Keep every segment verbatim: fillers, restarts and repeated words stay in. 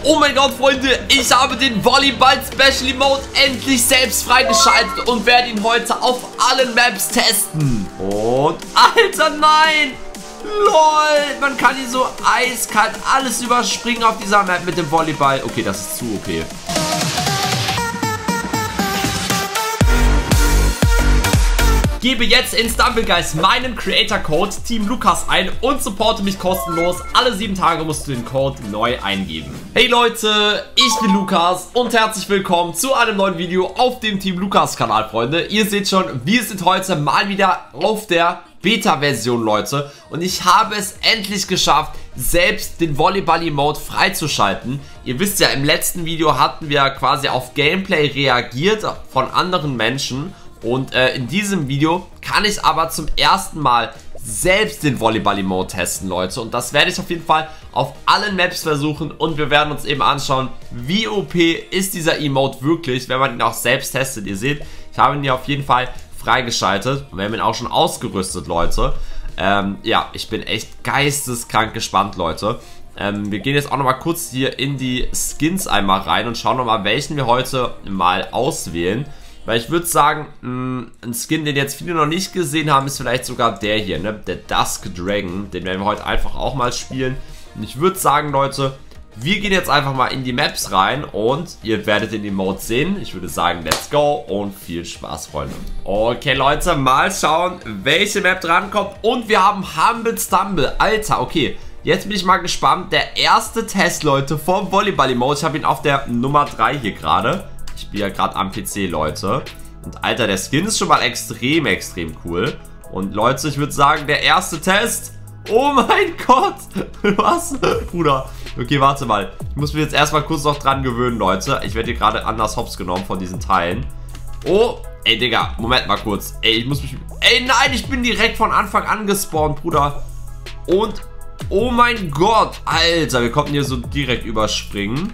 Oh mein Gott, Freunde, ich habe den Volleyball-Special-Emote endlich selbst freigeschaltet und werde ihn heute auf allen Maps testen. Und, Alter, nein! LOL, man kann hier so eiskalt alles überspringen auf dieser Map mit dem Volleyball. Okay, das ist zu O P. Gebe jetzt in Stumbleguys meinen Creator-Code Team Lukas ein und supporte mich kostenlos. Alle sieben Tage musst du den Code neu eingeben. Hey Leute, ich bin Lukas und herzlich willkommen zu einem neuen Video auf dem Team Lukas Kanal, Freunde. Ihr seht schon, wir sind heute mal wieder auf der Beta-Version, Leute. Und ich habe es endlich geschafft, selbst den Volleyball-Emote freizuschalten. Ihr wisst ja, im letzten Video hatten wir quasi auf Gameplay reagiert von anderen Menschen. Und äh, in diesem Video kann ich aber zum ersten Mal selbst den Volleyball-Emote testen, Leute. Und das werde ich auf jeden Fall auf allen Maps versuchen. Und wir werden uns eben anschauen, wie O P ist dieser Emote wirklich, wenn man ihn auch selbst testet. Ihr seht, ich habe ihn hier auf jeden Fall freigeschaltet. Und wir haben ihn auch schon ausgerüstet, Leute. Ähm, ja, ich bin echt geisteskrank gespannt, Leute. Ähm, wir gehen jetzt auch nochmal kurz hier in die Skins einmal rein und schauen nochmal, welchen wir heute mal auswählen. Weil ich würde sagen, mh, ein Skin, den jetzt viele noch nicht gesehen haben, ist vielleicht sogar der hier, ne? Der Dusk Dragon. Den werden wir heute einfach auch mal spielen. Und ich würde sagen, Leute, wir gehen jetzt einfach mal in die Maps rein und ihr werdet den Emote sehen. Ich würde sagen, let's go und viel Spaß, Freunde. Okay, Leute, mal schauen, welche Map drankommt. Und wir haben Humble Stumble. Alter, okay. Jetzt bin ich mal gespannt. Der erste Test, Leute, vom Volleyball-Emote. Ich habe ihn auf der Nummer drei hier gerade. Ich bin ja gerade am P C, Leute. Und Alter, der Skin ist schon mal extrem, extrem cool. Und Leute, ich würde sagen, der erste Test. Oh mein Gott. Was? Bruder. Okay, warte mal. Ich muss mich jetzt erstmal kurz noch dran gewöhnen, Leute. Ich werde hier gerade anders hops genommen von diesen Teilen. Oh. Ey, Digga. Moment mal kurz. Ey, ich muss mich... Ey, nein, ich bin direkt von Anfang an gespawnt, Bruder. Und... Oh mein Gott. Alter, wir konnten hier so direkt überspringen.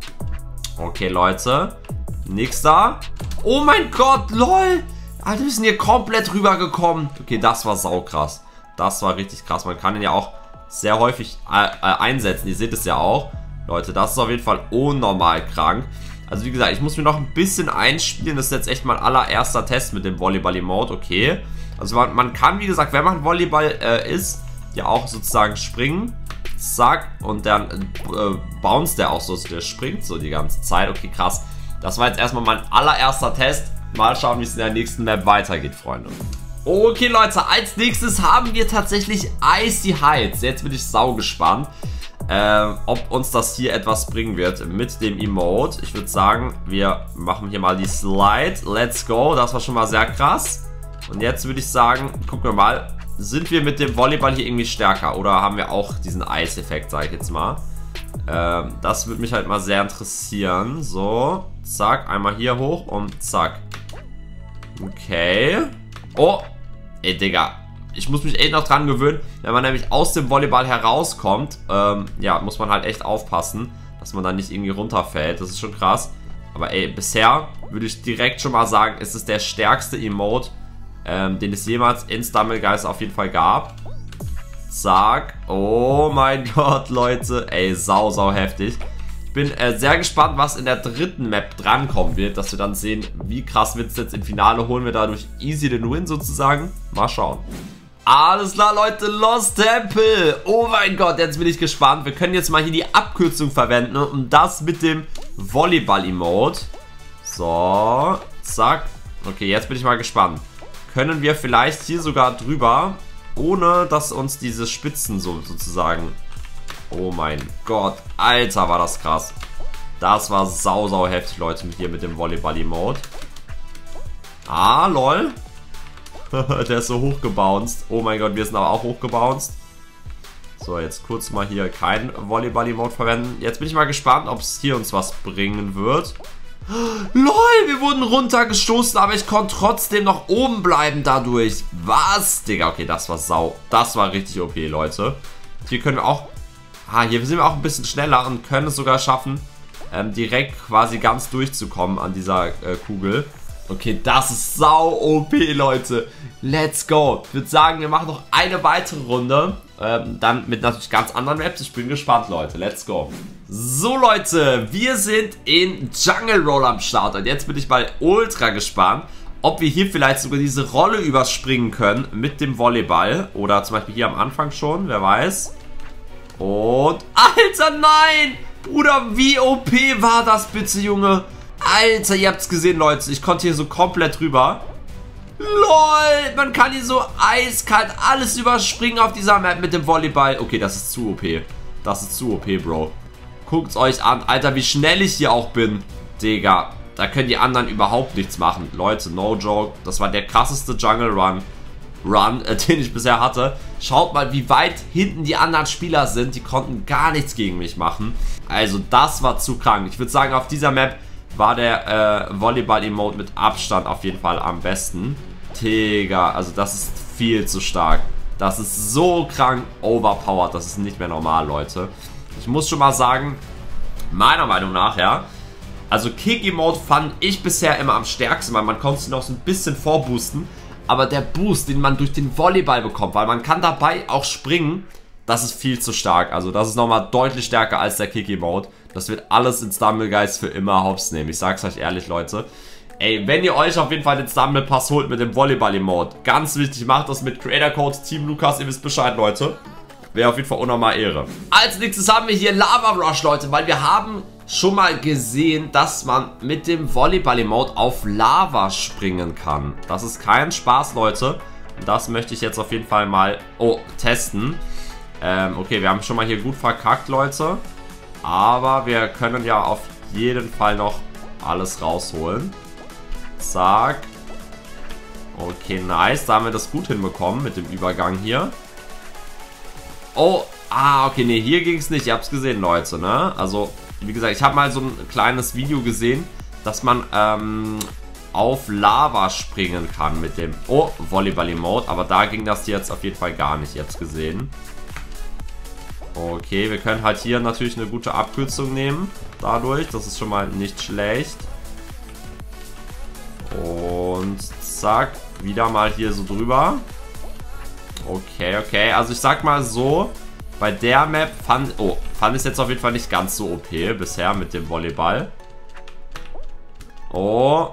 Okay, Leute. Nächster. Oh mein Gott, lol. Alter, wir sind hier komplett rübergekommen. Okay, das war saukrass. Das war richtig krass. Man kann ihn ja auch sehr häufig äh, äh, einsetzen. Ihr seht es ja auch. Leute, das ist auf jeden Fall unnormal krank. Also wie gesagt, ich muss mir noch ein bisschen einspielen. Das ist jetzt echt mein allererster Test mit dem Volleyball-Emote. Okay. Also man, man kann, wie gesagt, wenn man Volleyball äh, ist, ja auch sozusagen springen. Zack. Und dann äh, bounce der auch so. Der springt so die ganze Zeit. Okay, krass. Das war jetzt erstmal mein allererster Test. Mal schauen, wie es in der nächsten Map weitergeht, Freunde. Okay, Leute, als nächstes haben wir tatsächlich Icy Heights. Jetzt bin ich sau gespannt, äh, ob uns das hier etwas bringen wird mit dem Emote. Ich würde sagen, wir machen hier mal die Slide. Let's go. Das war schon mal sehr krass. Und jetzt würde ich sagen, gucken wir mal, sind wir mit dem Volleyball hier irgendwie stärker? Oder haben wir auch diesen Eiseffekt, sage ich jetzt mal? Ähm, das würde mich halt mal sehr interessieren. So, zack, einmal hier hoch und zack. Okay. Oh, ey, Digga. Ich muss mich echt noch dran gewöhnen. Wenn man nämlich aus dem Volleyball herauskommt, ähm, ja, muss man halt echt aufpassen, dass man dann nicht irgendwie runterfällt. Das ist schon krass. Aber ey, bisher würde ich direkt schon mal sagen, ist es der stärkste Emote, ähm, den es jemals in Stumbleguys auf jeden Fall gab. Zack. Oh mein Gott, Leute. Ey, sau, sau heftig. Ich bin äh, sehr gespannt, was in der dritten Map drankommen wird, dass wir dann sehen, wie krass wird es jetzt im Finale. Holen wir dadurch easy den Win sozusagen. Mal schauen. Alles klar, Leute. Lost Temple. Oh mein Gott, jetzt bin ich gespannt. Wir können jetzt mal hier die Abkürzung verwenden und das mit dem Volleyball-Emote. So. Zack. Okay, jetzt bin ich mal gespannt. Können wir vielleicht hier sogar drüber... Ohne, dass uns diese Spitzen so sozusagen... Oh mein Gott. Alter, war das krass. Das war sau, sau heftig, Leute, hier mit dem Volleyball-Emote. Ah, lol. Der ist so hochgebounced. Oh mein Gott, wir sind aber auch hochgebounced. So, jetzt kurz mal hier kein Volleyball-Emote verwenden. Jetzt bin ich mal gespannt, ob es hier uns was bringen wird. LOL, wir wurden runtergestoßen, aber ich konnte trotzdem noch oben bleiben dadurch. Was? Digga, okay, das war sau. Das war richtig O P, Leute. Hier können wir auch... Ah, hier sind wir auch ein bisschen schneller und können es sogar schaffen, ähm, direkt quasi ganz durchzukommen an dieser äh, Kugel. Okay, das ist sau O P, Leute. Let's go. Ich würde sagen, wir machen noch eine weitere Runde. Ähm, dann mit natürlich ganz anderen Maps. Ich bin gespannt, Leute. Let's go. So, Leute, wir sind in Jungle Roll am Start. Und jetzt bin ich mal ultra gespannt, ob wir hier vielleicht sogar diese Rolle überspringen können mit dem Volleyball. Oder zum Beispiel hier am Anfang schon, wer weiß. Und, Alter, nein! Bruder, wie O P war das bitte, Junge? Alter, ihr habt's gesehen, Leute. Ich konnte hier so komplett rüber. LOL, man kann hier so eiskalt alles überspringen auf dieser Map mit dem Volleyball. Okay, das ist zu O P. Das ist zu O P, Bro. Guckt's euch an. Alter, wie schnell ich hier auch bin. Digga, da können die anderen überhaupt nichts machen. Leute, no joke. Das war der krasseste Jungle Run, Run, äh, den ich bisher hatte. Schaut mal, wie weit hinten die anderen Spieler sind. Die konnten gar nichts gegen mich machen. Also, das war zu krank. Ich würde sagen, auf dieser Map war der äh, Volleyball-Emote mit Abstand auf jeden Fall am besten. Digga, also das ist viel zu stark. Das ist so krank overpowered. Das ist nicht mehr normal, Leute. Ich muss schon mal sagen, meiner Meinung nach, ja, also Kick-Emote fand ich bisher immer am stärksten, weil man konnte sich noch so ein bisschen vorboosten. Aber der Boost, den man durch den Volleyball bekommt, weil man kann dabei auch springen, das ist viel zu stark. Also das ist nochmal deutlich stärker als der Kick-Emote. Das wird alles in Stumbleguys für immer hops nehmen. Ich sag's euch ehrlich, Leute. Ey, wenn ihr euch auf jeden Fall den Stumble Pass holt mit dem Volleyball-Emote, ganz wichtig, macht das mit Creator Code Team Lukas, ihr wisst Bescheid, Leute. Wäre auf jeden Fall unnormal Ehre. Als nächstes haben wir hier Lava Rush, Leute, weil wir haben schon mal gesehen, dass man mit dem Volleyball-Emote auf Lava springen kann. Das ist kein Spaß, Leute. Das möchte ich jetzt auf jeden Fall mal, oh, testen. Ähm, okay, wir haben schon mal hier gut verkackt, Leute. Aber wir können ja auf jeden Fall noch alles rausholen. Zack. Okay, nice. Da haben wir das gut hinbekommen mit dem Übergang hier. Oh, ah, okay, nee, hier ging es nicht. Ihr habt es gesehen, Leute, ne? Also, wie gesagt, ich habe mal so ein kleines Video gesehen, dass man ähm, auf Lava springen kann mit dem, oh, Volleyball-Emote. Aber da ging das jetzt auf jeden Fall gar nicht. Ihr habt es gesehen. Okay, wir können halt hier natürlich eine gute Abkürzung nehmen. Dadurch, das ist schon mal nicht schlecht. Und zack, wieder mal hier so drüber. Okay, okay, also ich sag mal so, bei der Map fand, oh, fand ich es jetzt auf jeden Fall nicht ganz so O P bisher mit dem Volleyball. Oh.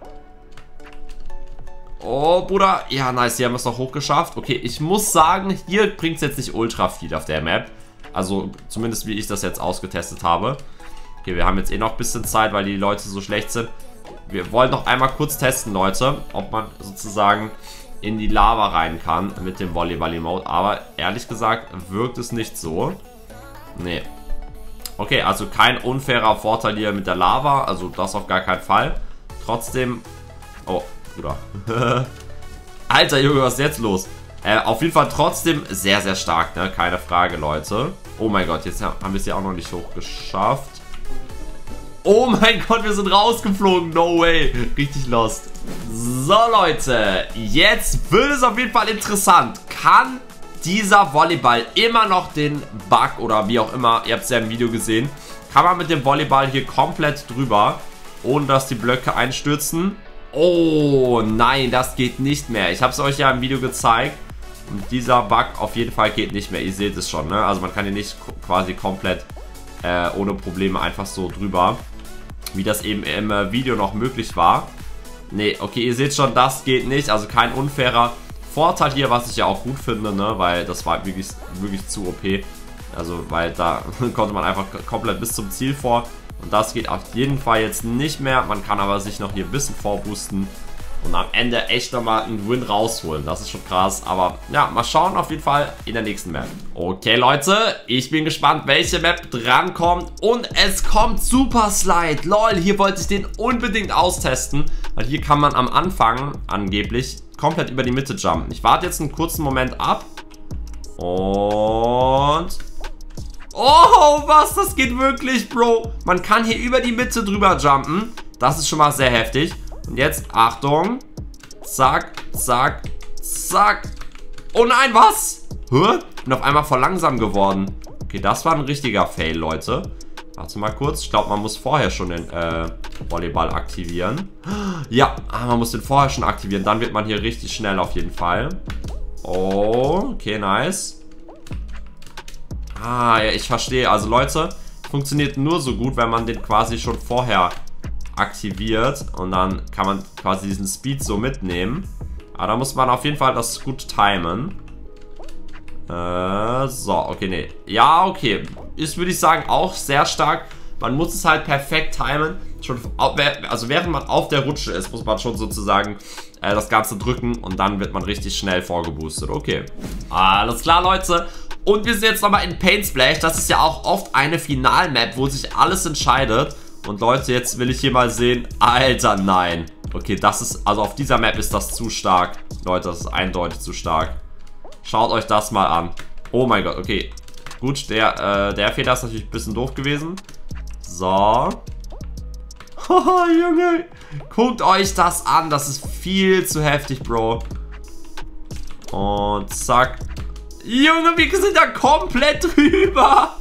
Oh, Bruder. Ja, nice, hier haben wir es noch hochgeschafft. Okay, ich muss sagen, hier bringt es jetzt nicht ultra viel auf der Map. Also zumindest wie ich das jetzt ausgetestet habe. Okay, wir haben jetzt eh noch ein bisschen Zeit, weil die Leute so schlecht sind. Wir wollen noch einmal kurz testen, Leute, ob man sozusagen in die Lava rein kann mit dem Volleyball-Emote. Aber ehrlich gesagt wirkt es nicht so. Nee. Okay, also kein unfairer Vorteil hier mit der Lava. Also das auf gar keinen Fall. Trotzdem... Oh, Bruder. Alter Junge, was ist jetzt los? Äh, auf jeden Fall trotzdem sehr, sehr stark, ne? Keine Frage, Leute. Oh mein Gott, jetzt haben wir es ja auch noch nicht hochgeschafft. Oh mein Gott, wir sind rausgeflogen. No way. Richtig lost. So, Leute. Jetzt wird es auf jeden Fall interessant. Kann dieser Volleyball immer noch den Bug oder wie auch immer, ihr habt es ja im Video gesehen, kann man mit dem Volleyball hier komplett drüber, ohne dass die Blöcke einstürzen? Oh, nein, das geht nicht mehr. Ich habe es euch ja im Video gezeigt. Und dieser Bug auf jeden Fall geht nicht mehr. Ihr seht es schon, ne? Also man kann hier nicht quasi komplett äh, ohne Probleme einfach so drüber, wie das eben im äh, Video noch möglich war. Ne, okay, ihr seht schon, das geht nicht. Also kein unfairer Vorteil hier, was ich ja auch gut finde, ne? Weil das war wirklich, wirklich zu O P. Also, weil da konnte man einfach komplett bis zum Ziel vor. Und das geht auf jeden Fall jetzt nicht mehr. Man kann aber sich noch hier ein bisschen vorboosten. Und am Ende echt nochmal einen Win rausholen. Das ist schon krass. Aber ja, mal schauen auf jeden Fall in der nächsten Map. Okay, Leute. Ich bin gespannt, welche Map drankommt. Und es kommt Super Slide. Lol, hier wollte ich den unbedingt austesten. Weil hier kann man am Anfang angeblich komplett über die Mitte jumpen. Ich warte jetzt einen kurzen Moment ab. Und... Oh, was? Das geht wirklich, Bro. Man kann hier über die Mitte drüber jumpen. Das ist schon mal sehr heftig. Und jetzt, Achtung. Zack, zack, zack. Oh nein, was? Hä? Bin auf einmal voll langsam geworden. Okay, das war ein richtiger Fail, Leute. Warte mal kurz. Ich glaube, man muss vorher schon den äh, Volleyball aktivieren. Ja, man muss den vorher schon aktivieren. Dann wird man hier richtig schnell auf jeden Fall. Oh, okay, nice. Ah, ja, ich verstehe. Also Leute, funktioniert nur so gut, wenn man den quasi schon vorher aktiviert. Und dann kann man quasi diesen Speed so mitnehmen. Aber da muss man auf jeden Fall das gut timen. Äh, so, okay, nee. Ja, okay. Ist, würde ich sagen, auch sehr stark. Man muss es halt perfekt timen. Schon, also während man auf der Rutsche ist, muss man schon sozusagen äh, das Ganze drücken. Und dann wird man richtig schnell vorgeboostet. Okay. Alles klar, Leute. Und wir sind jetzt nochmal in Paint Splash. Das ist ja auch oft eine Final-Map, wo sich alles entscheidet. Und Leute, jetzt will ich hier mal sehen. Alter, nein. Okay, das ist, also auf dieser Map ist das zu stark. Leute, das ist eindeutig zu stark. Schaut euch das mal an. Oh mein Gott, okay. Gut, der, äh, der Fehler ist natürlich ein bisschen doof gewesen. So. Haha, Junge. Guckt euch das an. Das ist viel zu heftig, Bro. Und zack. Junge, wir sind da komplett drüber.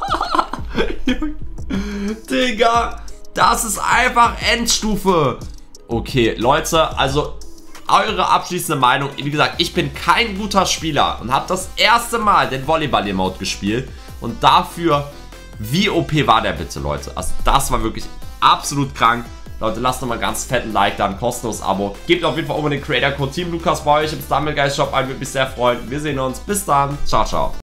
Digga. Das ist einfach Endstufe. Okay, Leute, also eure abschließende Meinung. Wie gesagt, ich bin kein guter Spieler und habe das erste Mal den Volleyball-Emote gespielt. Und dafür, wie O P war der bitte, Leute? Also das war wirklich absolut krank. Leute, lasst nochmal ganz fetten Like da, ein kostenloses Abo. Gebt auf jeden Fall unbedingt den Creator-Code Team Lukas bei euch im Stumbleguys Shop ein, würde mich sehr freuen. Wir sehen uns. Bis dann. Ciao, ciao.